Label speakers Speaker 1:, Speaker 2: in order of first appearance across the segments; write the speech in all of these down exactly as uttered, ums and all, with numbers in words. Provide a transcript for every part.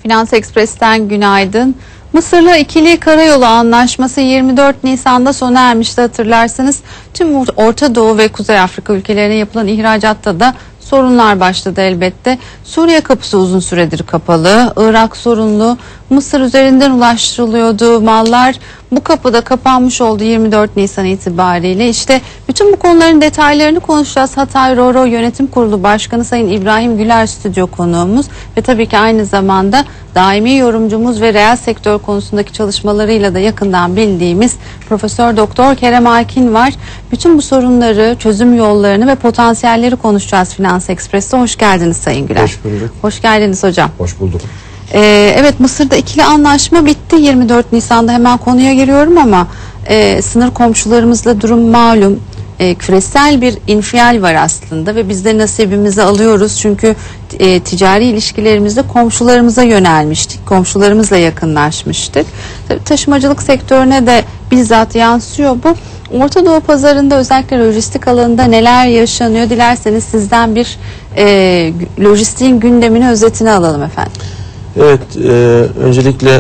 Speaker 1: Finans Ekspres'ten günaydın. Mısır'la ikili karayolu anlaşması yirmi dört Nisan'da sona ermişti, hatırlarsanız. Tüm Orta Doğu ve Kuzey Afrika ülkelerine yapılan ihracatta da sorunlar başladı elbette. Suriye kapısı uzun süredir kapalı. Irak sorunlu. Mısır üzerinden ulaştırılıyordu mallar. Bu kapıda kapanmış oldu yirmi dört Nisan itibariyle. İşte bütün bu konuların detaylarını konuşacağız. Hatay Ro-Ro Yönetim Kurulu Başkanı Sayın İbrahim Güler stüdyo konuğumuz ve tabii ki aynı zamanda daimi yorumcumuz ve reel sektör konusundaki çalışmalarıyla da yakından bildiğimiz Profesör Doktor Kerem Akin var. Bütün bu sorunları, çözüm yollarını ve potansiyelleri konuşacağız Finans Ekspres'te. Hoş geldiniz Sayın Güler.
Speaker 2: Hoş bulduk.
Speaker 1: Hoş geldiniz hocam.
Speaker 2: Hoş bulduk.
Speaker 1: Ee, evet, Mısır'da ikili anlaşma bitti yirmi dört Nisan'da, hemen konuya giriyorum ama e, sınır komşularımızla durum malum. E, küresel bir infial var aslında ve biz de nasibimizi alıyoruz çünkü e, ticari ilişkilerimizde komşularımıza yönelmiştik, komşularımızla yakınlaşmıştık. Tabii taşımacılık sektörüne de bizzat yansıyor bu. Orta Doğu pazarında, özellikle lojistik alanında neler yaşanıyor? Dilerseniz sizden bir e, lojistiğin gündemini, özetini alalım efendim.
Speaker 2: Evet, e, öncelikle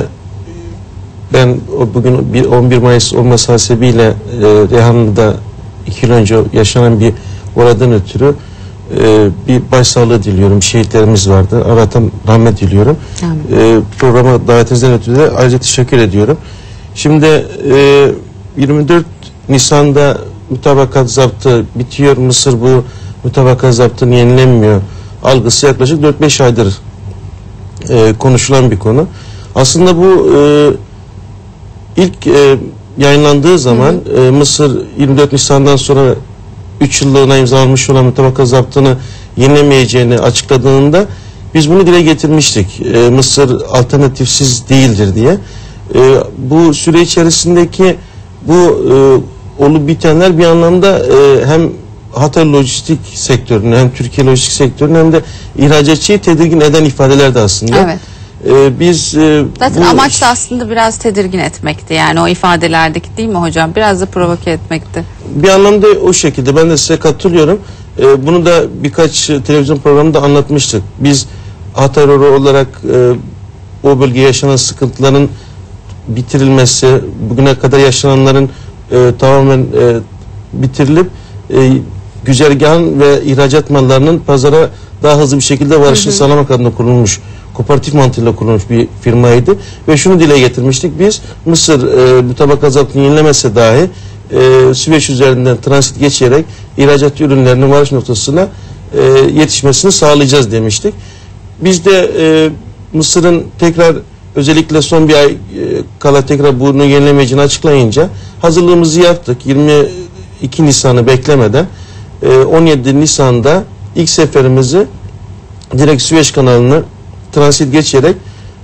Speaker 2: ben bugün on bir Mayıs olması hasebiyle e, Reyhanlı'da iki yıl önce yaşanan bir oradan ötürü e, bir başsağlığı diliyorum. Şehitlerimiz vardı. Allah'tan rahmet diliyorum. E, programa davetinizden ötürü de ayrıca teşekkür ediyorum. Şimdi e, yirmi dört Nisan'da mutabakat zaptı bitiyor. Mısır bu mutabakat zaptını yenilenmiyor algısı yaklaşık dört beş aydır e, konuşulan bir konu. Aslında bu e, ilk e, yayınlandığı zaman hı hı. E, Mısır yirmi dört Nisan'dan sonra üç yıllığına imzalanmış olan mutabakat zaptını yenilemeyeceğini açıkladığında biz bunu dile getirmiştik. E, Mısır alternatifsiz değildir diye. E, bu süre içerisindeki bu e, olup bitenler bir anlamda e, hem Hatay lojistik sektörünü, hem Türkiye lojistik sektörünü, hem de ihracatçıyı tedirgin eden ifadeler de aslında.
Speaker 1: Evet.
Speaker 2: Ee, biz e,
Speaker 1: zaten
Speaker 2: bu,
Speaker 1: amaç da aslında biraz tedirgin etmekti, yani o ifadelerdeki, değil mi hocam? Biraz da provoke etmekti.
Speaker 2: Bir anlamda o şekilde, ben de size katılıyorum. Ee, bunu da birkaç televizyon programında anlatmıştık. Biz Hatay Ro-Ro olarak e, o bölgeye yaşanan sıkıntıların bitirilmesi, bugüne kadar yaşananların e, tamamen e, bitirilip e, güzergahın ve ihracat mallarının pazara daha hızlı bir şekilde varışını sağlamak adına kurulmuş, kooperatif mantığıyla kurulmuş bir firmaydı ve şunu dile getirmiştik: biz Mısır e, mutabakat zaptını yenilemese dahi e, Süveyş üzerinden transit geçerek ihracat ürünlerinin varış noktasına e, yetişmesini sağlayacağız demiştik. Biz de e, Mısır'ın tekrar, özellikle son bir ay e, kala tekrar bunu yenilemeyeceğini açıklayınca hazırlığımızı yaptık. yirmi iki Nisan'ı beklemeden e, on yedi Nisan'da ilk seferimizi direkt Süveyş kanalını transit geçerek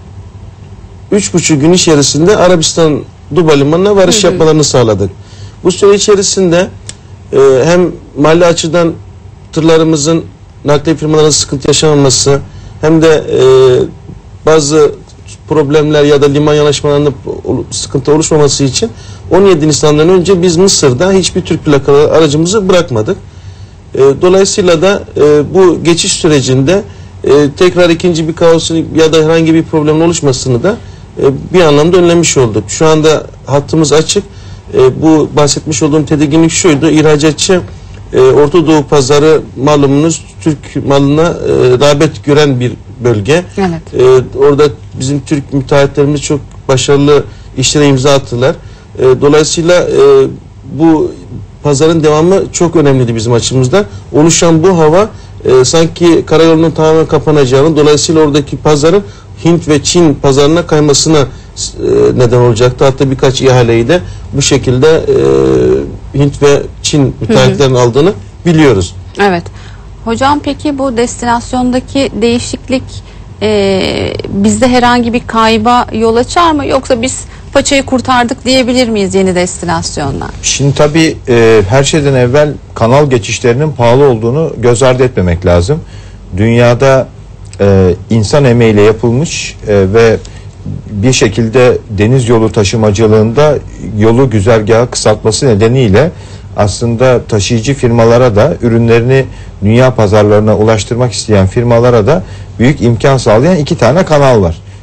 Speaker 2: üç buçuk gün içerisinde Arabistan Dubai limanına varış hı hı. yapmalarını sağladık. Bu süre içerisinde e, hem mali açıdan tırlarımızın, nakliye firmalarının sıkıntı yaşamaması, hem de e, bazı problemler ya da liman yanaşmalarında sıkıntı oluşmaması için on yedi Nisan'dan önce biz Mısır'da hiçbir Türk plakalı aracımızı bırakmadık. E, dolayısıyla da e, bu geçiş sürecinde e, tekrar ikinci bir kaosun ya da herhangi bir problemin oluşmasını da e, bir anlamda önlemiş olduk. Şu anda hattımız açık. E, bu bahsetmiş olduğum tedirginlik şuydu: İhracatçı e, Orta Doğu pazarı, malumunuz, Türk malına e, rağbet gören bir bölge.
Speaker 1: Evet.
Speaker 2: E, orada bizim Türk müteahhitlerimiz çok başarılı işlere imza attılar. E, dolayısıyla e, bu pazarın devamı çok önemliydi bizim açımızdan. Oluşan bu hava e, sanki karayolunun tamamen kapanacağını, dolayısıyla oradaki pazarın Hint ve Çin pazarına kaymasına e, neden olacaktı. Hatta birkaç ihaleyi de bu şekilde e, Hint ve Çin müteahhitlerin aldığını biliyoruz.
Speaker 1: Evet. Hocam, peki bu destinasyondaki değişiklik e, bizde herhangi bir kayba yol açar mı? Yoksa biz paçayı kurtardık diyebilir miyiz yeni destinasyonla?
Speaker 3: Şimdi tabii e, her şeyden evvel kanal geçişlerinin pahalı olduğunu göz ardı etmemek lazım. Dünyada e, insan emeğiyle yapılmış e, ve bir şekilde deniz yolu taşımacılığında yolu, güzergahı kısaltması nedeniyle aslında taşıyıcı firmalara da, ürünlerini dünya pazarlarına ulaştırmak isteyen firmalara da büyük imkan sağlayan iki tane kanal var.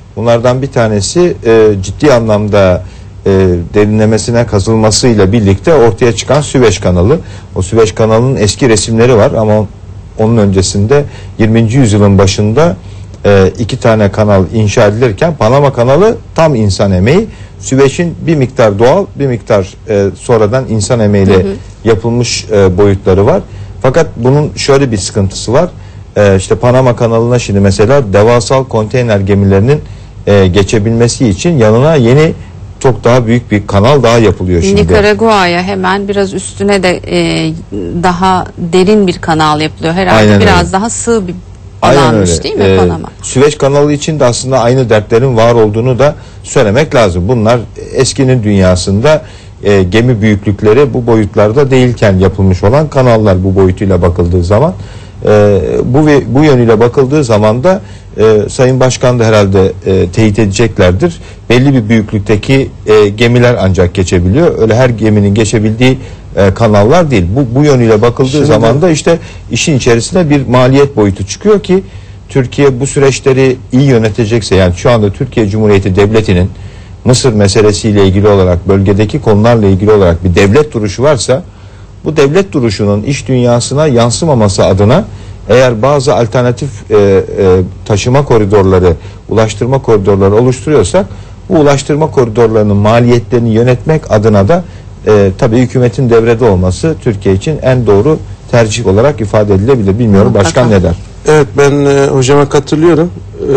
Speaker 3: Bunlardan bir tanesi e, ciddi anlamda e, derinlemesine kazılmasıyla birlikte ortaya çıkan Süveyş kanalı. O Süveyş kanalının eski resimleri var ama onun öncesinde yirminci yüzyılın başında e, iki tane kanal inşa edilirken Panama kanalı tam insan emeği. Süveyş'in bir miktar doğal, bir miktar e, sonradan insan emeğiyle hı hı. yapılmış e, boyutları var. Fakat bunun şöyle bir sıkıntısı var. E, işte Panama kanalına şimdi mesela devasal konteyner gemilerinin e, geçebilmesi için yanına yeni çok daha büyük bir kanal daha yapılıyor şimdi.
Speaker 1: Nikaragua'ya hemen biraz üstüne de e, daha derin bir kanal yapılıyor. Herhalde
Speaker 3: Aynen
Speaker 1: biraz
Speaker 3: öyle.
Speaker 1: daha sığ bir alanmış değil mi ee, Panama?
Speaker 3: Süveyş kanalı için de aslında aynı dertlerin var olduğunu da söylemek lazım. Bunlar eskinin dünyasında e, gemi büyüklükleri bu boyutlarda değilken yapılmış olan kanallar bu boyutuyla bakıldığı zaman. E, bu ve bu yönüyle bakıldığı zaman da e, Sayın Başkan da herhalde e, teyit edeceklerdir. Belli bir büyüklükteki e, gemiler ancak geçebiliyor. Öyle her geminin geçebildiği e, kanallar değil. Bu bu yönüyle bakıldığı Şimdi zaman da işte işin içerisinde bir maliyet boyutu çıkıyor ki Türkiye bu süreçleri iyi yönetecekse, yani şu anda Türkiye Cumhuriyeti Devleti'nin Mısır meselesiyle ilgili olarak, bölgedeki konularla ilgili olarak bir devlet duruşu varsa, bu devlet duruşunun iş dünyasına yansımaması adına eğer bazı alternatif e, e, taşıma koridorları, ulaştırma koridorları oluşturuyorsak, bu ulaştırma koridorlarının maliyetlerini yönetmek adına da e, tabii hükümetin devrede olması Türkiye için en doğru tercih olarak ifade edilebilir. Bilmiyorum başkan ne der?
Speaker 2: Evet, ben e, hocama katılıyorum. E,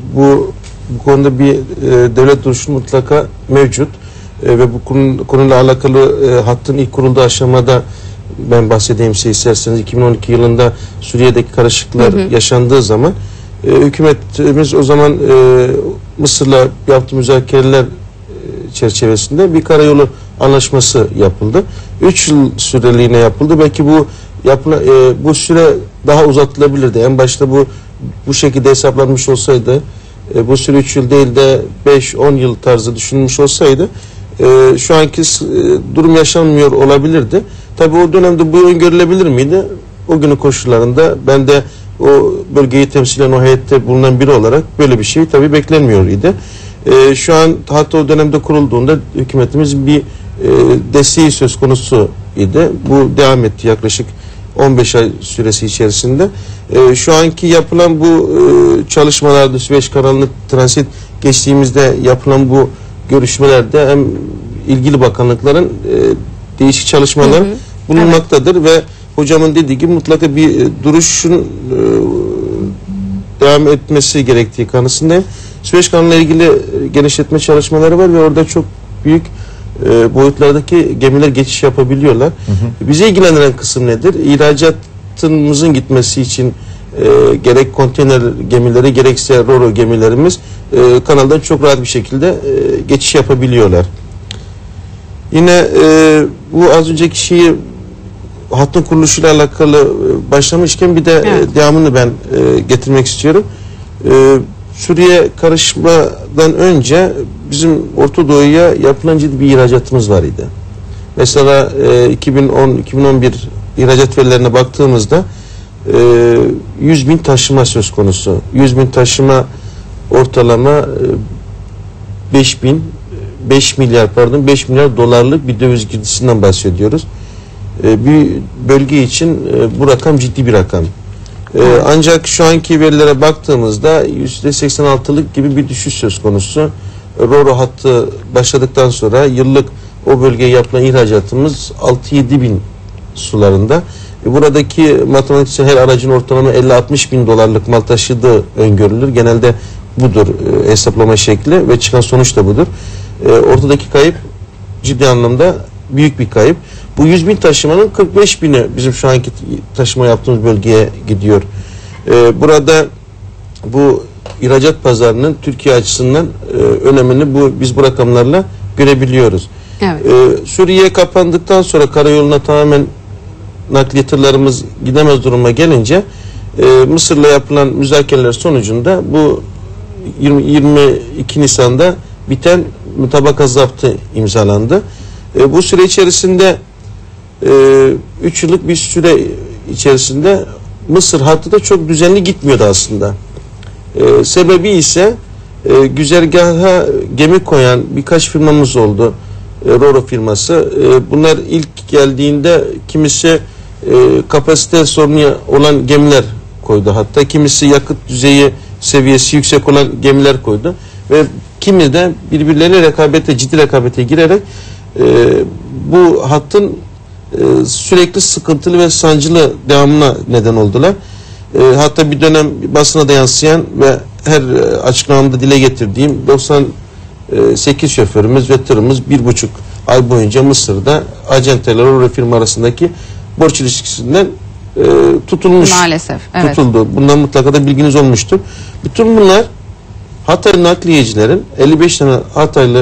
Speaker 2: bu bu konuda bir e, devlet duruşu mutlaka mevcut. E, ve bu konu, konuyla alakalı e, hattın ilk kurulduğu aşamada ben bahsedeyim size isterseniz. iki bin on iki yılında Suriye'deki karışıklıklar hı hı. yaşandığı zaman e, hükümetimiz o zaman e, Mısır'la yaptığı müzakereler e, çerçevesinde bir karayolu anlaşması yapıldı. üç yıl süreliğine yapıldı. Belki bu yapıla, e, bu süre daha uzatılabilirdi. En başta bu bu şekilde hesaplanmış olsaydı, e, bu süre üç yıl değil de beş on yıl tarzı düşünülmüş olsaydı e, şu anki e, durum yaşanmıyor olabilirdi. Tabii o dönemde bu öngörülebilir miydi? O günün koşullarında ben de o bölgeyi temsilen o heyette bulunan biri olarak böyle bir şey tabii beklenmiyor idi. E, şu an hatta o dönemde kurulduğunda hükümetimiz bir e, desteği söz konusu idi. Bu devam etti yaklaşık on beş ay süresi içerisinde. E, şu anki yapılan bu e, çalışmalarda Süveyş kanalını transit geçtiğimizde yapılan bu görüşmelerde hem ilgili bakanlıkların e, değişik çalışmalar hı hı. bulunmaktadır evet. ve hocamın dediği gibi mutlaka bir e, duruşun e, devam etmesi gerektiği kanısındayım. Süveyş kanalıyla ilgili e, genişletme çalışmaları var ve orada çok büyük e, boyutlardaki gemiler geçiş yapabiliyorlar. Hı hı. Bizi ilgilendiren kısım nedir? İhracatımızın gitmesi için e, gerek konteyner gemileri gerekse roro gemilerimiz e, kanaldan çok rahat bir şekilde e, geçiş yapabiliyorlar. Yine e, bu az önceki şeyi hattın kuruluşuyla alakalı e, başlamışken bir de evet. e, devamını ben e, getirmek istiyorum. E, Suriye karışmadan önce bizim Orta Doğu'ya yapılan ciddi bir ihracatımız var idi. Mesela e, iki bin on iki bin on bir ihracat verilerine baktığımızda e, yüz bin taşıma söz konusu. yüz bin taşıma ortalama e, beş bin beş milyar pardon beş milyar dolarlık bir döviz girdisinden bahsediyoruz. E, bir bölge için e, bu rakam ciddi bir rakam. E, ancak şu anki verilere baktığımızda yüzde seksen altılık gibi bir düşüş söz konusu. Roro hattı başladıktan sonra yıllık o bölgeye yapılan ihracatımız altı yedi bin sularında. E, buradaki matematiksel her aracın ortalama elli altmış bin dolarlık mal taşıdığı öngörülür. Genelde budur e, hesaplama şekli ve çıkan sonuç da budur. E, ortadaki kayıp ciddi anlamda büyük bir kayıp. Bu yüz bin taşımanın kırk beş bini bizim şu anki taşıma yaptığımız bölgeye gidiyor. E, burada bu ihracat pazarının Türkiye açısından e, önemini bu biz bu rakamlarla görebiliyoruz. Evet. E, Suriye kapandıktan sonra karayoluna tamamen nakliyatlarımız gidemez duruma gelince e, Mısır'la yapılan müzakereler sonucunda bu yirmi, yirmi iki Nisan'da biten mutabakat zaptı imzalandı. E, bu süre içerisinde üç e, yıllık bir süre içerisinde Mısır hattı da çok düzenli gitmiyordu aslında. E, sebebi ise e, güzergaha gemi koyan birkaç firmamız oldu. E, Roro firması. E, bunlar ilk geldiğinde kimisi e, kapasite sorunu olan gemiler koydu. Hatta kimisi yakıt düzeyi seviyesi yüksek olan gemiler koydu. Ve kimi de birbirleriyle rekabete, ciddi rekabete girerek e, bu hattın e, sürekli sıkıntılı ve sancılı devamına neden oldular. E, hatta bir dönem basına da yansıyan ve her açıklamamda dile getirdiğim doksan sekiz şoförümüz ve tırımız bir buçuk ay boyunca Mısır'da acenteler Roro firma arasındaki borç ilişkisinden e, tutulmuş.
Speaker 1: Maalesef. Evet.
Speaker 2: Tutuldu. Bundan mutlaka da bilginiz olmuştur. Bütün bunlar Hatay nakliyecilerin elli beş tane Hataylı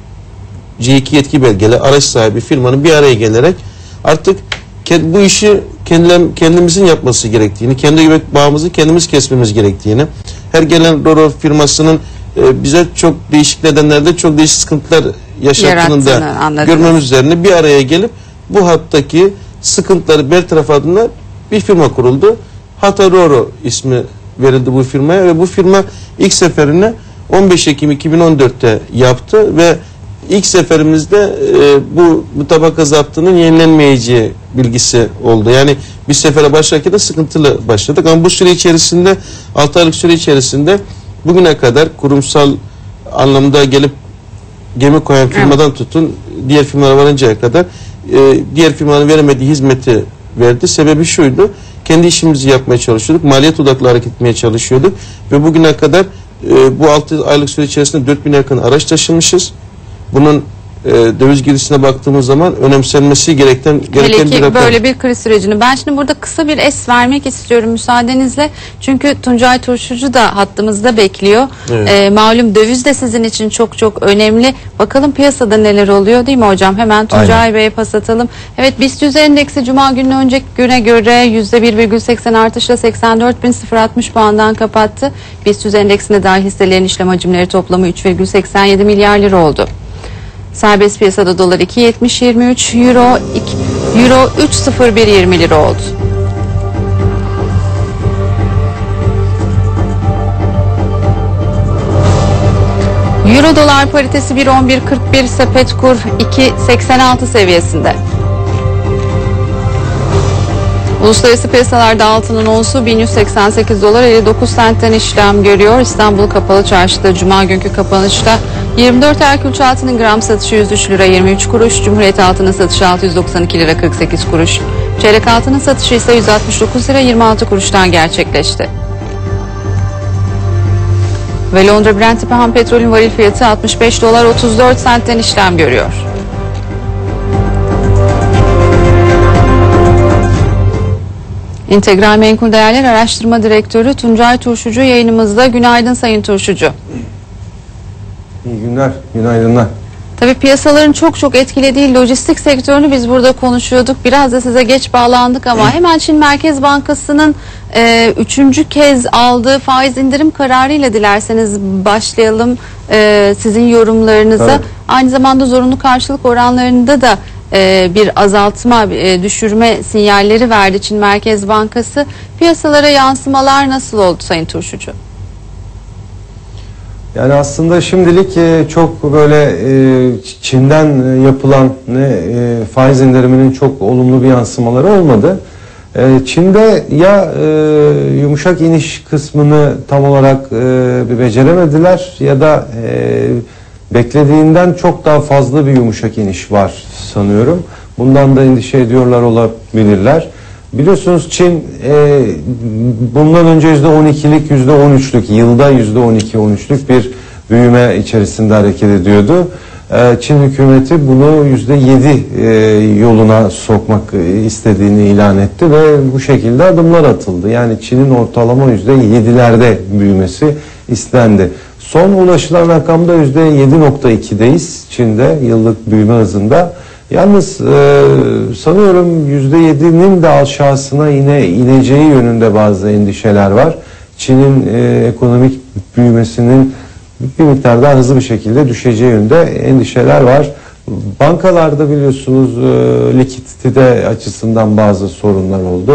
Speaker 2: C iki yetki belgeli araç sahibi firmanın bir araya gelerek artık bu işi kendimizin yapması gerektiğini, kendi göbek bağımızı kendimiz kesmemiz gerektiğini, her gelen Roro firmasının e, bize çok değişik nedenlerde çok değişik sıkıntılar yaşattığını da görmemiz üzerine bir araya gelip bu hattaki sıkıntıları bertaraf adına bir firma kuruldu. Hatay Roro ismi verildi bu firmaya ve bu firma ilk seferini on beş Ekim iki bin on dört'te yaptı ve ilk seferimizde e, bu mutabaka zaptının yenilenmeyeceği bilgisi oldu. Yani bir sefere başlarken de sıkıntılı başladık ama bu süre içerisinde altı aylık süre içerisinde bugüne kadar kurumsal anlamda gelip gemi koyan firmadan evet. tutun diğer firmalara varıncaya kadar e, diğer firmanın veremediği hizmeti verdi. Sebebi şuydu. Kendi işimizi yapmaya çalışıyorduk. Maliyet odaklı hareket etmeye çalışıyorduk. Ve bugüne kadar e, bu altı aylık süre içerisinde dört bine yakın araç taşımışız. Bunun e, döviz girdisine baktığımız zaman önemsenmesi gereken, gereken
Speaker 1: Hele ki
Speaker 2: bir rakam.
Speaker 1: böyle bir kriz sürecini. Ben şimdi burada kısa bir es vermek istiyorum müsaadenizle. Çünkü Tuncay Turşucu da hattımızda bekliyor. Evet. E, malum döviz de sizin için çok çok önemli. Bakalım piyasada neler oluyor değil mi hocam? Hemen Tuncay Bey'e pas atalım. Evet, BIST yüz endeksi Cuma günü önceki güne göre yüzde bir virgül seksen artışla seksen dört bin altmış puandan kapattı. BIST yüz endeksinde dahil hisselerin işlem hacimleri toplamı üç virgül seksen yedi milyar lira oldu. Serbest piyasada dolar iki yetmiş yirmi üç, euro euro üç sıfır bir yirmi lira oldu. Euro dolar paritesi bir on bir kırk bir, sepet kur iki seksen altı seviyesinde. Uluslararası piyasalarda altının onsu bin yüz seksen sekiz dolar elli dokuz sentten işlem görüyor. İstanbul Kapalı Çarşı'da Cuma günkü kapanışta yirmi dört Erkülçü altının gram satışı yüz üç lira yirmi üç kuruş, Cumhuriyet altının satışı altı yüz doksan iki lira kırk sekiz kuruş, çeyrek altının satışı ise yüz altmış dokuz lira yirmi altı kuruştan gerçekleşti. Ve Londra Brent tipi ham petrolün varil fiyatı altmış beş dolar otuz dört sentten işlem görüyor. İntegral Menkul Değerler Araştırma Direktörü Tuncay Turşucu yayınımızda. Günaydın Sayın Turşucu.
Speaker 4: İyi günler, günaydınlar.
Speaker 1: Tabii piyasaların çok çok etkilediği lojistik sektörünü biz burada konuşuyorduk. Biraz da size geç bağlandık ama hemen Çin Merkez Bankası'nın e, üçüncü kez aldığı faiz indirim kararıyla dilerseniz başlayalım e, sizin yorumlarınıza. Tabii. Aynı zamanda zorunlu karşılık oranlarında da e, bir azaltma, e, düşürme sinyalleri verdi Çin Merkez Bankası. Piyasalara yansımalar nasıl oldu Sayın Turşucu?
Speaker 4: Yani aslında şimdilik çok böyle Çin'den yapılan faiz indiriminin çok olumlu bir yansımaları olmadı. Çin'de ya yumuşak iniş kısmını tam olarak beceremediler ya da beklediğinden çok daha fazla bir yumuşak iniş var sanıyorum. Bundan da endişe ediyorlar olabilirler. Biliyorsunuz Çin e, bundan önce yüzde on ikilik, yüzde on üçlük, yılda yüzde on iki on üçlük bir büyüme içerisinde hareket ediyordu. E, Çin hükümeti bunu yüzde yedi e, yoluna sokmak istediğini ilan etti ve bu şekilde adımlar atıldı. Yani Çin'in ortalama yüzde yedilerde büyümesi istendi. Son ulaşılan rakamda yüzde yedi nokta ikideyiz Çin'de yıllık büyüme hızında. Yalnız e, sanıyorum yüzde yedinin de aşağısına yine ineceği yönünde bazı endişeler var. Çin'in e, ekonomik büyümesinin bir miktar daha hızlı bir şekilde düşeceği yönünde endişeler var. Bankalarda biliyorsunuz e, likidite açısından bazı sorunlar oldu.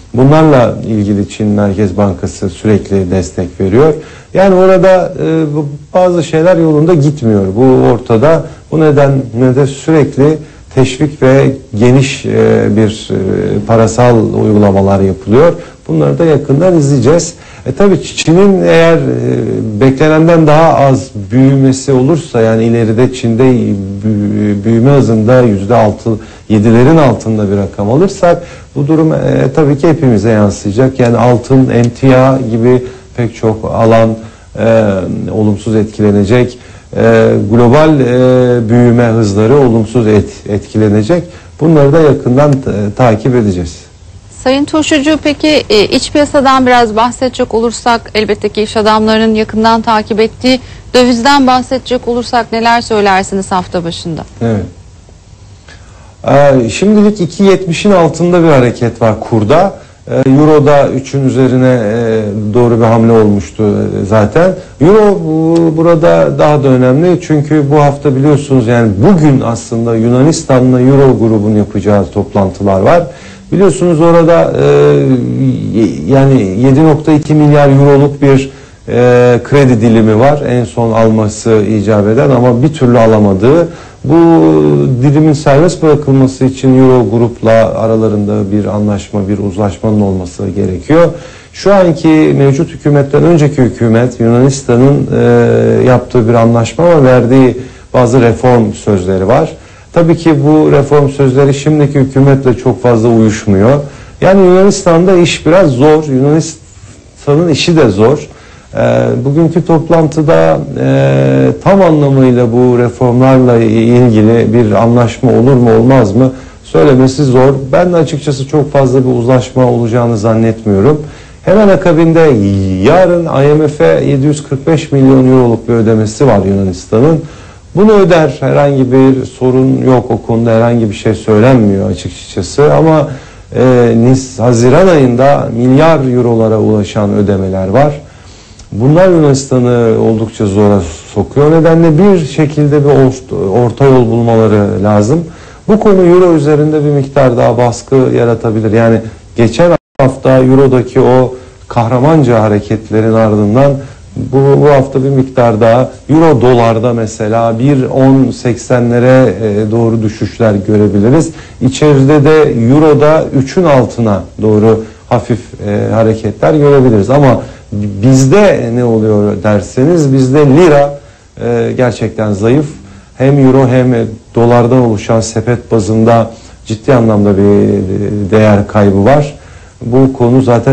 Speaker 4: Bunlarla ilgili Çin Merkez Bankası sürekli destek veriyor. Yani orada e, bazı şeyler yolunda gitmiyor. Bu ortada. Bu nedenle de sürekli teşvik ve geniş e, bir e, parasal uygulamalar yapılıyor. Bunları da yakından izleyeceğiz. E tabii Çin'in eğer e, beklenenden daha az büyümesi olursa, yani ileride Çin'de büyü, büyüme hızında yüzde altı yedilerin altında bir rakam alırsak, bu durum e, tabii ki hepimize yansıyacak. Yani altın, emtia gibi pek çok alan e, olumsuz etkilenecek. E, global e, büyüme hızları olumsuz et, etkilenecek. Bunları da yakından e, takip edeceğiz.
Speaker 1: Sayın Turşucu, peki iç piyasadan biraz bahsedecek olursak, elbette ki iş adamlarının yakından takip ettiği dövizden bahsedecek olursak neler söylersiniz hafta başında?
Speaker 4: Evet. Ee, şimdilik iki yetmişin altında bir hareket var kurda. Ee, Euro'da üçün üzerine e, doğru bir hamle olmuştu e, zaten. Euro bu, burada daha da önemli, çünkü bu hafta biliyorsunuz, yani bugün aslında Yunanistan'la Euro grubun yapacağı toplantılar var. Biliyorsunuz orada e, yani yedi nokta iki milyar euroluk bir e, kredi dilimi var. En son alması icap eden ama bir türlü alamadığı. Bu dilimin serbest bırakılması için Euro grupla aralarında bir anlaşma, bir uzlaşmanın olması gerekiyor. Şu anki mevcut hükümetten önceki hükümet Yunanistan'ın e, yaptığı bir anlaşma ama verdiği bazı reform sözleri var. Tabii ki bu reform sözleri şimdiki hükümetle çok fazla uyuşmuyor. Yani Yunanistan'da iş biraz zor. Yunanistan'ın işi de zor. E, bugünkü toplantıda e, tam anlamıyla bu reformlarla ilgili bir anlaşma olur mu olmaz mı söylemesi zor. Ben de açıkçası çok fazla bir uzlaşma olacağını zannetmiyorum. Hemen akabinde yarın I M F'e yedi yüz kırk beş milyon euroluk bir ödemesi var Yunanistan'ın. Bunu öder, herhangi bir sorun yok, o konuda herhangi bir şey söylenmiyor açıkçası, ama e, Haziran ayında milyar eurolara ulaşan ödemeler var. Bunlar Yunanistan'ı oldukça zora sokuyor. O nedenle bir şekilde bir orta yol bulmaları lazım. Bu konu euro üzerinde bir miktar daha baskı yaratabilir. Yani geçen hafta eurodaki o kahramanca hareketlerin ardından bu, bu hafta bir miktar daha euro dolarda mesela bir on seksenlere doğru düşüşler görebiliriz. İçeride de euroda üçün altına doğru hafif e, hareketler görebiliriz. Ama bizde ne oluyor derseniz, bizde lira e, gerçekten zayıf. Hem euro hem dolardan oluşan sepet bazında ciddi anlamda bir değer kaybı var. Bu konu zaten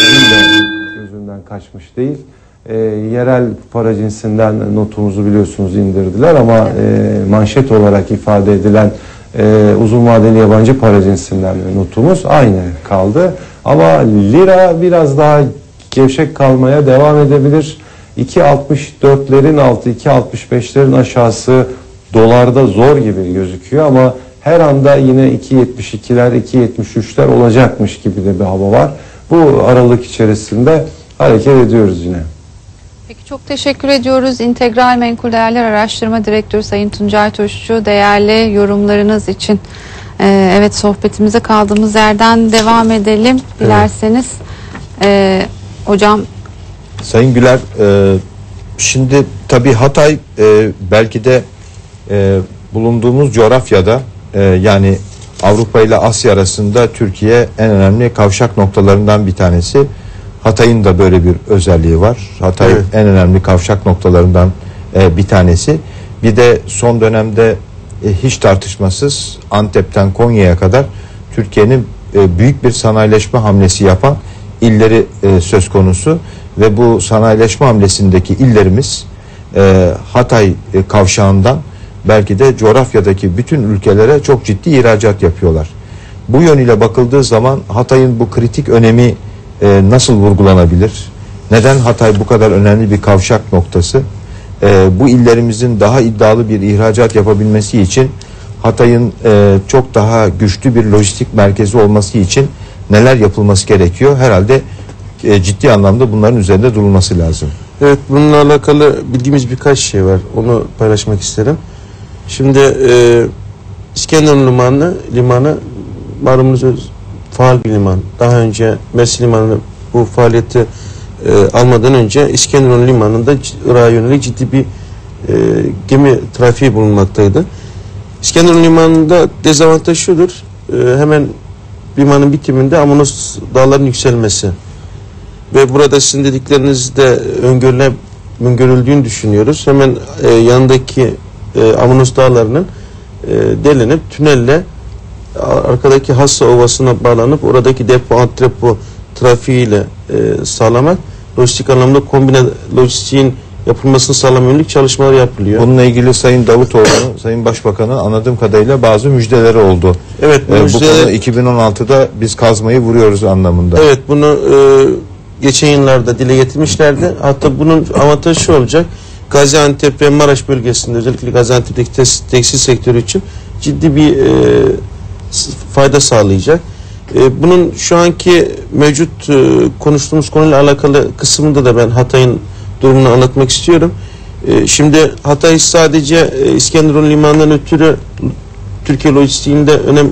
Speaker 4: gözünden kaçmış değil. E, yerel para cinsinden notumuzu biliyorsunuz indirdiler, ama e, manşet olarak ifade edilen e, uzun vadeli yabancı para cinsinden notumuz aynı kaldı. Ama lira biraz daha gevşek kalmaya devam edebilir. iki altmış dörtlerin altı, iki altmış beşlerin aşağısı dolarda zor gibi gözüküyor, ama her anda yine iki yetmiş ikiler, iki yetmiş üçler olacakmış gibi de bir hava var. Bu aralık içerisinde hareket ediyoruz yine.
Speaker 1: Peki, çok teşekkür ediyoruz. İntegral Menkul Değerler Araştırma Direktörü Sayın Tuncay Turşucu, değerli yorumlarınız için. Ee, evet, sohbetimize kaldığımız yerden devam edelim dilerseniz. Ee, hocam.
Speaker 3: Sayın Güler, e, şimdi tabii Hatay e, belki de e, bulunduğumuz coğrafyada e, yani Avrupa ile Asya arasında Türkiye en önemli kavşak noktalarından bir tanesi. Hatay'ın da böyle bir özelliği var. Hatay evet. en önemli kavşak noktalarından e, bir tanesi. Bir de son dönemde e, hiç tartışmasız Antep'ten Konya'ya kadar Türkiye'nin e, büyük bir sanayileşme hamlesi yapan illeri e, söz konusu ve bu sanayileşme hamlesindeki illerimiz e, Hatay e, kavşağından belki de coğrafyadaki bütün ülkelere çok ciddi ihracat yapıyorlar. Bu yönüyle bakıldığı zaman Hatay'ın bu kritik önemi e, nasıl vurgulanabilir? Neden Hatay bu kadar önemli bir kavşak noktası? E, bu illerimizin daha iddialı bir ihracat yapabilmesi için Hatay'ın e, çok daha güçlü bir lojistik merkezi olması için neler yapılması gerekiyor? Herhalde e, ciddi anlamda bunların üzerinde durulması lazım.
Speaker 2: Evet, bununla alakalı bildiğimiz birkaç şey var. Onu paylaşmak isterim. Şimdi e, İskenderun limanı, limanı malumunuz faal bir liman. Daha önce Mersin Limanı bu faaliyeti e, almadan önce İskenderun Limanı'nda Irak'a yönelik ciddi bir e, gemi trafiği bulunmaktaydı. İskenderun Limanı'nda dezavantaj şudur. E, hemen limanın bitiminde Amonos dağlarının yükselmesi. Ve burada sizin dediklerinizde öngörüle, öngörüldüğünü düşünüyoruz. Hemen e, yanındaki e, Amonos dağlarının e, delinip tünelle arkadaki Hassa Ovası'na bağlanıp oradaki depo, antrepo trafiğiyle e, sağlamak, lojistik anlamda kombine lojistiğin yapılmasını sağlama yönelik çalışmalar yapılıyor.
Speaker 3: Bununla ilgili Sayın Davutoğlu'nun, Sayın Başbakan'ın anladığım kadarıyla bazı müjdeleri oldu.
Speaker 2: Evet, bu,
Speaker 3: ee,
Speaker 2: müjdeler,
Speaker 3: bu konu iki bin on altıda biz kazmayı vuruyoruz anlamında.
Speaker 2: Evet, bunu e, geçen yıllarda dile getirmişlerdi. Hatta bunun avantajı şu olacak. Gaziantep ve Maraş bölgesinde, özellikle Gaziantep'teki tekstil sektörü için ciddi bir e, fayda sağlayacak. E, bunun şu anki mevcut e, konuştuğumuz konuyla alakalı kısmında da ben Hatay'ın durumunu anlatmak istiyorum. E, şimdi Hatay sadece e, İskenderun Limanı'ndan ötürü Türkiye lojistiğinde önem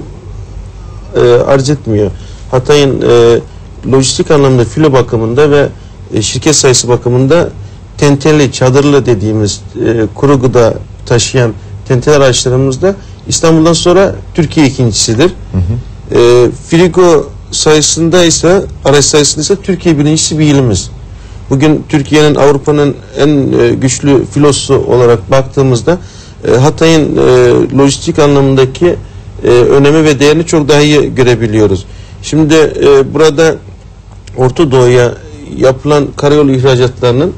Speaker 2: e, arz etmiyor. Hatay'ın e, lojistik anlamda filo bakımında ve e, şirket sayısı bakımında tenteli, çadırlı dediğimiz e, kuru gıda taşıyan tenteli araçlarımızda İstanbul'dan sonra Türkiye ikincisidir. Hı hı. E, frigo sayısında ise, araç sayısında ise Türkiye birincisi bir ilimiz. Bugün Türkiye'nin, Avrupa'nın en e, güçlü filosu olarak baktığımızda e, Hatay'ın e, lojistik anlamındaki e, önemi ve değerini çok daha iyi görebiliyoruz. Şimdi e, burada Orta Doğu'ya yapılan karayolu ihracatlarının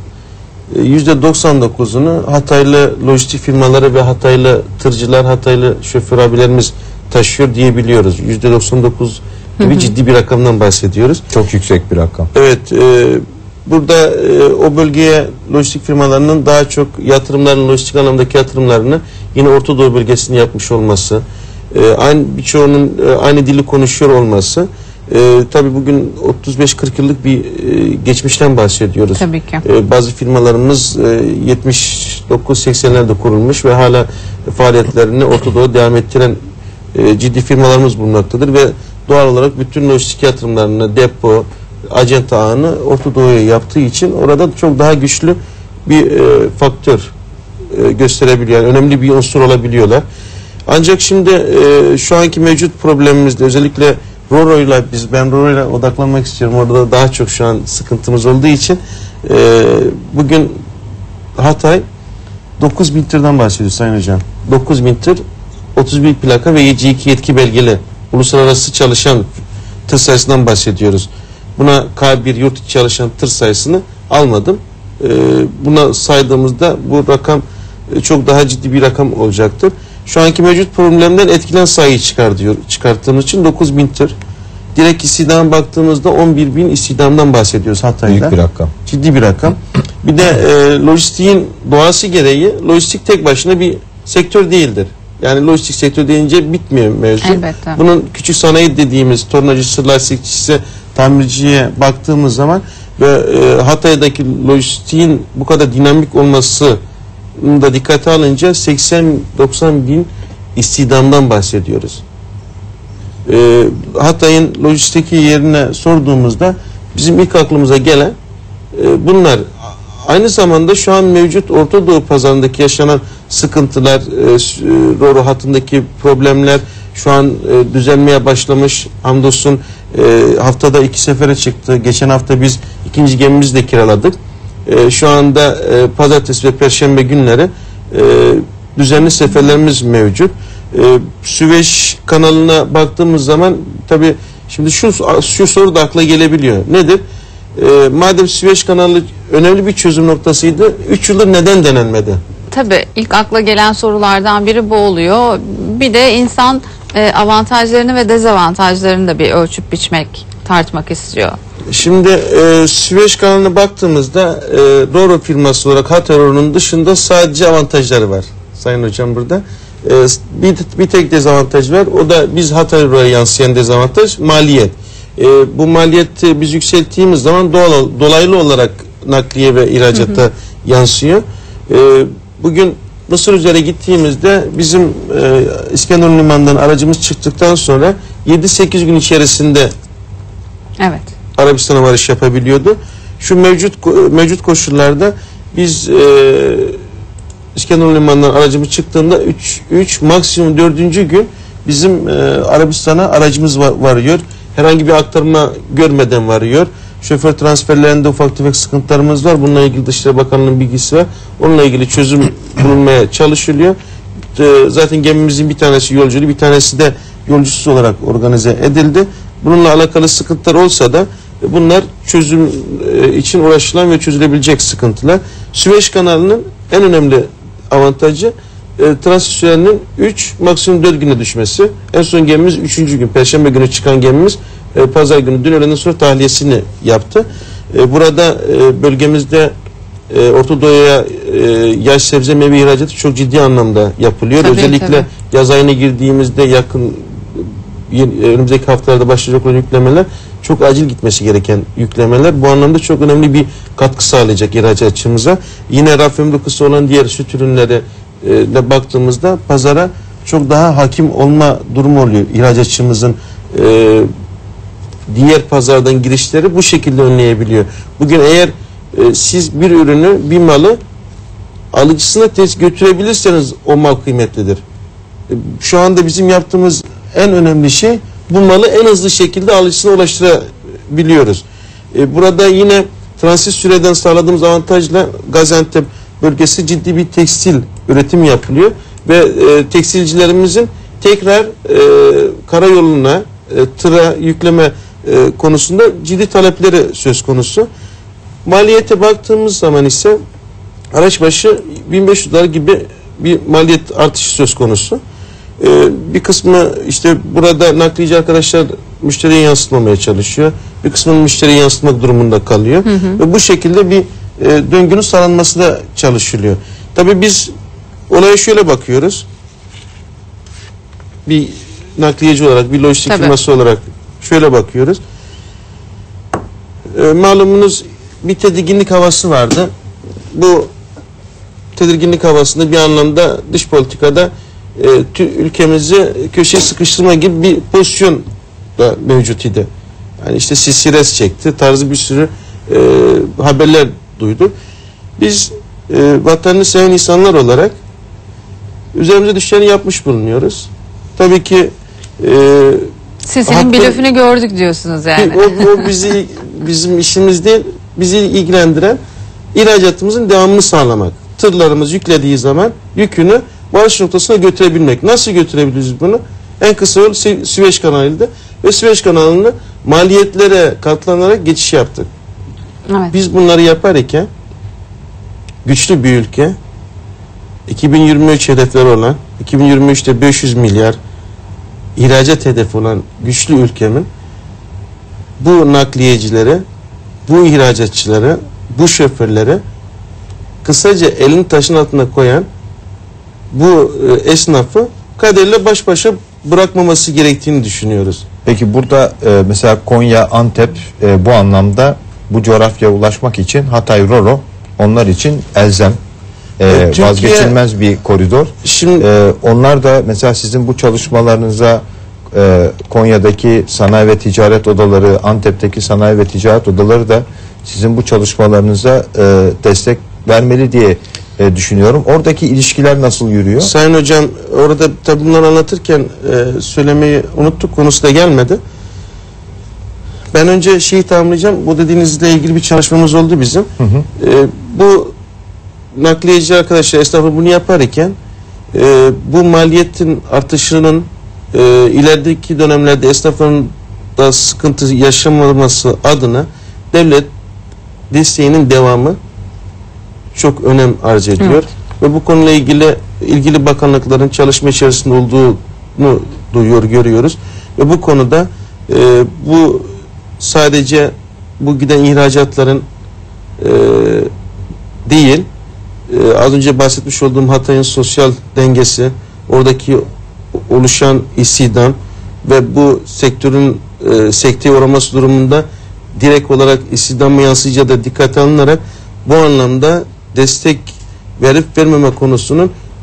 Speaker 2: yüzde doksan dokuzunu Hataylı lojistik firmaları ve Hataylı tırcılar, Hataylı şoför abilerimiz taşıyor diyebiliyoruz. yüzde doksan dokuz gibi hı hı. ciddi bir rakamdan bahsediyoruz.
Speaker 3: Çok yüksek bir rakam.
Speaker 2: Evet. E, burada e, o bölgeye lojistik firmalarının daha çok yatırımlarını, lojistik anlamdaki yatırımlarını yine Orta Doğu bölgesinde yapmış olması, e, aynı birçoğunun e, aynı dili konuşuyor olması. Ee, tabii bugün otuz beş kırk yıllık bir e, geçmişten bahsediyoruz.
Speaker 1: Tabii ki.
Speaker 2: Ee, bazı firmalarımız e, yetmiş dokuz seksenlerde kurulmuş ve hala faaliyetlerini Orta Doğu'da devam ettiren e, ciddi firmalarımız bulunmaktadır ve doğal olarak bütün lojistik yatırımlarını, depo, acenta ağını Orta Doğu'ya yaptığı için orada çok daha güçlü bir e, faktör e, gösterebiliyor. Yani önemli bir unsur olabiliyorlar. Ancak şimdi e, şu anki mevcut problemimizde özellikle Roro'yla biz ben Roro'yla odaklanmak istiyorum. Orada da daha çok şu an sıkıntımız olduğu için e, bugün Hatay dokuz bin tırdan bahsediyor Sayın Hocam. dokuz bin tır, otuz bir plaka ve C iki yetki belgeli uluslararası çalışan tır sayısından bahsediyoruz. Buna K bir yurt içi çalışan tır sayısını almadım. E, buna saydığımızda bu rakam e, çok daha ciddi bir rakam olacaktır. Şu anki mevcut problemden etkilen sayıyı çıkar diyor, çıkarttığımız için dokuz bin tır. Direkt istihdama baktığımızda on bir bin istihdamdan bahsediyoruz Hatay'da.
Speaker 3: Büyük bir rakam.
Speaker 2: Ciddi bir rakam. Bir de e, lojistiğin doğası gereği lojistik tek başına bir sektör değildir. Yani lojistik sektör deyince bitmiyor mevzu.
Speaker 1: Elbette. Bunun
Speaker 2: küçük sanayi dediğimiz tornacısı, lastikçisi, tamirciye baktığımız zaman ve e, Hatay'daki lojistiğin bu kadar dinamik olması da dikkate alınca seksen doksan bin istihdamdan bahsediyoruz. Ee, Hatay'ın lojistik yerine sorduğumuzda bizim ilk aklımıza gelen e, bunlar. Aynı zamanda şu an mevcut Orta Doğu pazarındaki yaşanan sıkıntılar, e, Roro hattındaki problemler şu an e, düzelmeye başlamış. Hamdolsun e, haftada iki sefere çıktı. Geçen hafta biz ikinci gemimizi de kiraladık. E, şu anda e, pazartesi ve perşembe günleri e, düzenli seferlerimiz mevcut. E, Süveyş kanalına baktığımız zaman tabii şimdi şu, şu soru da akla gelebiliyor. Nedir? E, madem Süveyş kanalı önemli bir çözüm noktasıydı, üç yıldır neden denenmedi?
Speaker 1: Tabii ilk akla gelen sorulardan biri bu oluyor. Bir de insan e, avantajlarını ve dezavantajlarını da bir ölçüp biçmek, tartmak istiyor.
Speaker 2: Şimdi e, Süveyş kanalına baktığımızda e, Roro firması olarak Hatay Roro'nun dışında sadece avantajları var. Sayın Hocam burada. E, bir, bir tek dezavantaj var. O da biz Hatay Roro'ya yansıyan dezavantaj maliyet. E, bu maliyeti biz yükselttiğimiz zaman doğal, dolaylı olarak nakliye ve ihracata hı hı. yansıyor. E, bugün Mısır üzere gittiğimizde bizim e, İskenderun Limanı'ndan aracımız çıktıktan sonra yedi sekiz gün içerisinde
Speaker 1: Evet.
Speaker 2: Arabistan'a varış yapabiliyordu. Şu mevcut mevcut koşullarda biz e, İskenderun Limanı'ndan aracımız çıktığında üç maksimum dördüncü gün bizim e, Arabistan'a aracımız var, varıyor. Herhangi bir aktarma görmeden varıyor. Şoför transferlerinde ufak tefek sıkıntılarımız var. Bununla ilgili Dışişleri Bakanlığı'nın bilgisi var. Onunla ilgili çözüm bulunmaya çalışılıyor. E, zaten gemimizin bir tanesi yolculuğu, bir tanesi de yolcusuz olarak organize edildi. Bununla alakalı sıkıntılar olsa da e, bunlar çözüm e, için uğraşılan ve çözülebilecek sıkıntılar. Süveyş kanalının en önemli avantajı e, transit sürenin üç maksimum dört güne düşmesi. En son gemimiz üçüncü gün Perşembe günü çıkan gemimiz e, Pazar günü dün öğleden sonra tahliyesini yaptı. E, burada e, bölgemizde e, Orta Doğu'ya e, yaş sebze meyve ihracatı çok ciddi anlamda yapılıyor.
Speaker 1: Tabii,
Speaker 2: Özellikle
Speaker 1: tabii.
Speaker 2: yaz ayına girdiğimizde yakın yeni, önümüzdeki haftalarda başlayacak olan yüklemeler çok acil gitmesi gereken yüklemeler. Bu anlamda çok önemli bir katkı sağlayacak ihracatçımıza. Yine raf ömrü kısa olan diğer süt ürünleri de baktığımızda pazara çok daha hakim olma durumu oluyor. İhracatçımızın e, diğer pazardan girişleri bu şekilde önleyebiliyor. Bugün eğer e, siz bir ürünü, bir malı alıcısına test götürebilirseniz o mal kıymetlidir. E, şu anda bizim yaptığımız en önemli şey bu malı en hızlı şekilde alıcısına ulaştırabiliyoruz. E, burada yine transit süreden sağladığımız avantajla Gaziantep bölgesi ciddi bir tekstil üretimi yapılıyor ve e, tekstilcilerimizin tekrar e, karayoluna e, tıra yükleme e, konusunda ciddi talepleri söz konusu. Maliyete baktığımız zaman ise araç başı bin beş yüz dolar gibi bir maliyet artışı söz konusu. E, bir kısmı işte burada nakliyeci arkadaşlar müşteriye yansıtmamaya çalışıyor. Bir kısmını müşteriye yansıtmak durumunda kalıyor. Hı hı. Ve bu şekilde bir e, döngünün sağlanmasına çalışılıyor. Tabii biz olaya şöyle bakıyoruz. Bir nakliyeci olarak, bir lojistik
Speaker 1: Tabii.
Speaker 2: firması olarak şöyle bakıyoruz. E, malumunuz bir tedirginlik havası vardı. Bu tedirginlik havasında bir anlamda dış politikada e, ülkemizi köşeye sıkıştırma gibi bir pozisyon da mevcut idi. Yani işte sisires çekti tarzı bir sürü e, haberler duyduk. Biz e, vatanını seven insanlar olarak üzerimize düşeni yapmış bulunuyoruz. Tabii ki e,
Speaker 1: Sisi'nin
Speaker 2: hakkı-
Speaker 1: blöfünü gördük diyorsunuz yani.
Speaker 2: o, o bizi bizim işimiz değil, bizi ilgilendiren ihracatımızın devamını sağlamak. Tırlarımız yüklediği zaman yükünü varış noktasına götürebilmek. Nasıl götürebiliriz bunu? En kısa yol Sü- Süveyş kanalıydı ve Süveyş kanalını maliyetlere katlanarak geçiş yaptık.
Speaker 1: Evet.
Speaker 2: Biz bunları yaparken güçlü bir ülke, iki bin yirmi üç hedefleri olan, iki bin yirmi üçte beş yüz milyar ihracat hedefi olan güçlü ülkemin bu nakliyecilere, bu ihracatçılara, bu şoförlere kısaca elini taşın altına koyan bu e, esnafı kaderle baş başa bırakmaması gerektiğini düşünüyoruz.
Speaker 3: Peki burada e, mesela Konya, Antep e, bu anlamda bu coğrafyaya ulaşmak için Hatay, Roro onlar için elzem, e,
Speaker 2: E, Türkiye-
Speaker 3: vazgeçilmez bir koridor.
Speaker 2: Şimdi
Speaker 3: E, onlar da mesela sizin bu çalışmalarınıza e, Konya'daki sanayi ve ticaret odaları, Antep'teki sanayi ve ticaret odaları da sizin bu çalışmalarınıza e, destek vermeli diye e, düşünüyorum. Oradaki ilişkiler nasıl yürüyor?
Speaker 2: Sayın Hocam orada tabi bunları anlatırken e, söylemeyi unuttuk, konusu da gelmedi. Ben önce şeyi tamamlayacağım. Bu dediğinizle ilgili bir çalışmamız oldu bizim.
Speaker 3: Hı hı.
Speaker 2: E, bu nakliyeci arkadaşlar esnafı bunu yaparken e, bu maliyetin artışının e, ilerideki dönemlerde esnafların da sıkıntı yaşamaması adına devlet desteğinin devamı çok önem arz ediyor.
Speaker 1: Evet.
Speaker 2: Ve bu konuyla ilgili ilgili bakanlıkların çalışma içerisinde olduğunu duyuyor, görüyoruz. Ve bu konuda e, bu sadece bu giden ihracatların e, değil, e, az önce bahsetmiş olduğum Hatay'ın sosyal dengesi, oradaki oluşan istihdam ve bu sektörün e, sekteye uğraması durumunda direkt olarak istihdamı yansıyacağı da dikkate alınarak bu anlamda destek verip vermeme konusunun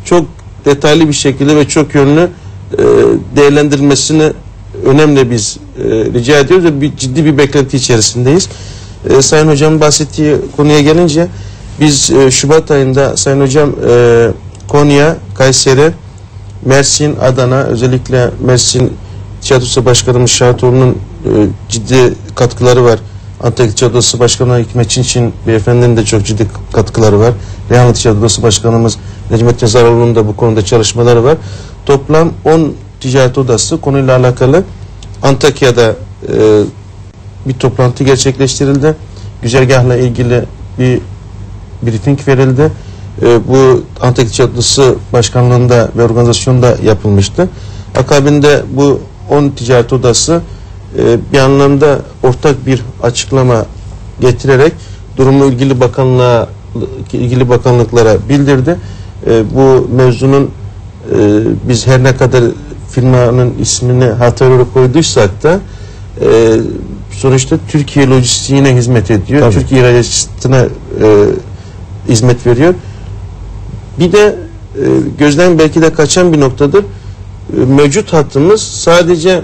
Speaker 2: çok detaylı bir şekilde ve çok yönlü e, değerlendirilmesini önemli biz e, rica ediyoruz ve bir, ciddi bir beklenti içerisindeyiz. E, Sayın Hocam'ın bahsettiği konuya gelince biz e, Şubat ayında Sayın Hocam e, Konya, Kayseri, Mersin, Adana, özellikle Mersin Tiyatrosu Başkanımız Şahitoğlu'nun e, ciddi katkıları var. Antakya Tiyatrosu Başkanı Hikmet Çinçin Beyefendinin de çok ciddi katkıları var. Reyhanlı Tiyatrosu Başkanımız Necmettin Zararoğlu'nun da bu konuda çalışmaları var. Toplam on ticaret odası konuyla alakalı Antakya'da e, bir toplantı gerçekleştirildi. Güzergahla ilgili bir briefing verildi. E, bu Antakya Tiyatrosu Başkanlığı'nda ve organizasyonda yapılmıştı. Akabinde bu on ticaret odası e, bir anlamda ortak bir açıklama getirerek durumu ilgili bakanlığa ilgili bakanlıklara bildirdi. E, bu mevzunun e, biz her ne kadar firmanın ismini Hatayoro koyduysak da e, sonuçta Türkiye lojistiğine hizmet ediyor. Tabii. Türkiye ihracatına e, hizmet veriyor. Bir de e, gözden belki de kaçan bir noktadır. E, mevcut hattımız sadece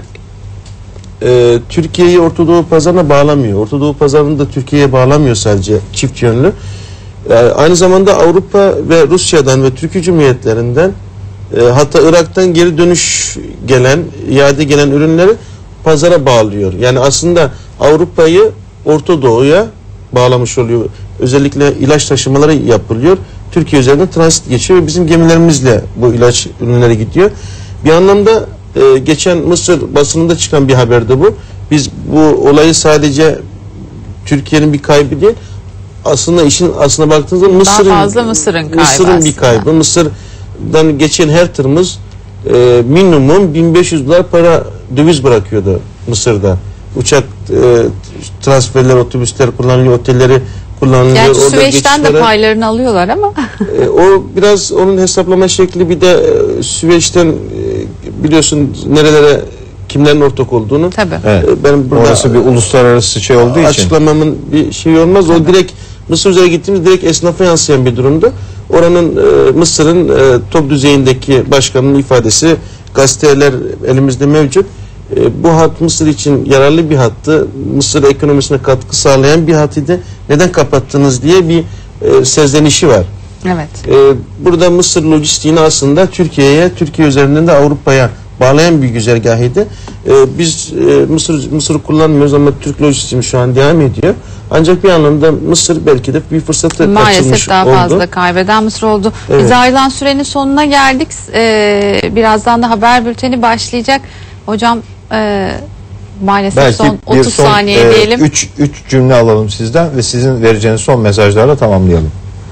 Speaker 2: e, Türkiye'yi Orta Doğu pazarına bağlamıyor. Orta Doğu pazarını da Türkiye'ye bağlamıyor sadece çift yönlü. E, aynı zamanda Avrupa ve Rusya'dan ve Türkiye Cumhuriyetlerinden e, hatta Irak'tan geri dönüş gelen, iade gelen ürünleri pazara bağlıyor. Yani aslında Avrupa'yı Orta Doğu'ya bağlamış oluyor. Özellikle ilaç taşımaları yapılıyor. Türkiye üzerinden transit geçiyor ve bizim gemilerimizle bu ilaç ürünleri gidiyor. Bir anlamda e, geçen Mısır basınında çıkan bir haberde bu. Biz bu olayı sadece Türkiye'nin bir kaybı değil, aslında işin aslına baktığınızda Mısır'ın
Speaker 1: daha fazla Mısır'ın kaybı.
Speaker 2: Mısır'ın bir kaybı. Mısır'dan geçen her tırımız e, minimum bin beş yüz dolar para döviz bırakıyordu Mısır'da. Uçak e, transferler, otobüsler kullanılıyor, otelleri kullanılıyor.
Speaker 1: Yani
Speaker 2: orada
Speaker 1: Süveyş'ten de
Speaker 2: geçişlere,
Speaker 1: paylarını alıyorlar ama.
Speaker 2: e, o biraz onun hesaplama şekli, bir de e, Süveyş'ten e, biliyorsun nerelere kimlerin ortak olduğunu.
Speaker 1: Tabii.
Speaker 3: Evet.
Speaker 2: E, benim burada
Speaker 3: orası bir uluslararası şey olduğu için.
Speaker 2: Açıklamamın bir şeyi olmaz.
Speaker 1: Tabii.
Speaker 2: O direkt Mısır üzerine gittiğimiz direkt esnafa yansıyan bir durumda. Oranın e, Mısır'ın e, top düzeyindeki başkanının ifadesi gazeteler elimizde mevcut. E, bu hat Mısır için yararlı bir hattı. Mısır ekonomisine katkı sağlayan bir hat idi. Neden kapattınız diye bir e, serzenişi var.
Speaker 1: Evet.
Speaker 2: E, burada Mısır lojistiğini aslında Türkiye'ye, Türkiye üzerinden de Avrupa'ya bağlayan bir güzergahıydı. E, biz e, Mısır Mısır'ı kullanmıyoruz ama Türk lojistiğimiz şu an devam ediyor. Ancak bir anlamda Mısır belki de bir fırsatı
Speaker 1: maalesef
Speaker 2: kaçırmış
Speaker 1: daha
Speaker 2: oldu.
Speaker 1: fazla kaybeden Mısır oldu.
Speaker 2: Evet.
Speaker 1: Biz ayrılan sürenin sonuna geldik. Ee, birazdan da haber bülteni başlayacak. Hocam e, maalesef
Speaker 3: Belki
Speaker 1: son
Speaker 3: bir
Speaker 1: otuz
Speaker 3: son
Speaker 1: saniye
Speaker 3: e,
Speaker 1: diyelim.
Speaker 3: üç cümle alalım sizden ve sizin vereceğiniz son mesajlarla tamamlayalım.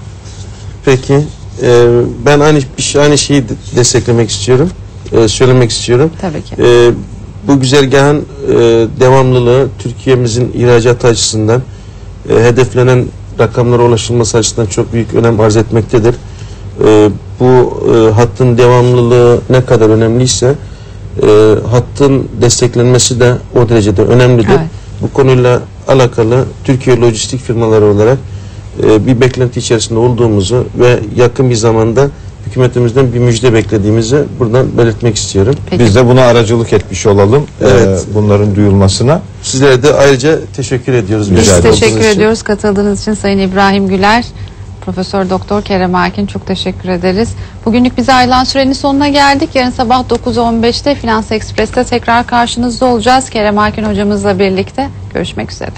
Speaker 2: Peki. E, ben aynı bir şey, aynı şeyi de- desteklemek istiyorum. E, söylemek istiyorum.
Speaker 1: Tabii ki.
Speaker 2: E, bu güzergahın e, devamlılığı Türkiye'mizin ihracatı açısından e, hedeflenen rakamlara ulaşılması açısından çok büyük önem arz etmektedir. E, bu e, hattın devamlılığı ne kadar önemliyse e, hattın desteklenmesi de o derecede önemlidir.
Speaker 1: Evet.
Speaker 2: Bu konuyla alakalı Türkiye lojistik firmaları olarak e, bir beklenti içerisinde olduğumuzu ve yakın bir zamanda hükümetimizden bir müjde beklediğimizi buradan belirtmek istiyorum.
Speaker 1: Peki.
Speaker 3: Biz de buna aracılık etmiş olalım.
Speaker 2: Evet.
Speaker 3: e, bunların duyulmasına.
Speaker 2: Sizlere de ayrıca teşekkür ediyoruz.
Speaker 1: Biz
Speaker 3: Rica ederim.
Speaker 1: teşekkür
Speaker 2: Olduğunuz için.
Speaker 1: ediyoruz katıldığınız için Sayın İbrahim Güler. Profesör Doktor Kerem Erkin, çok teşekkür ederiz. Bugünlük bize ayrılan sürenin sonuna geldik. Yarın sabah dokuz on beşte Finans Ekspres'te tekrar karşınızda olacağız. Kerem Erkin hocamızla birlikte. Görüşmek üzere.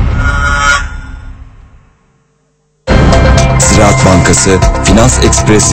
Speaker 5: Ziraat Bankası Finans Ekspres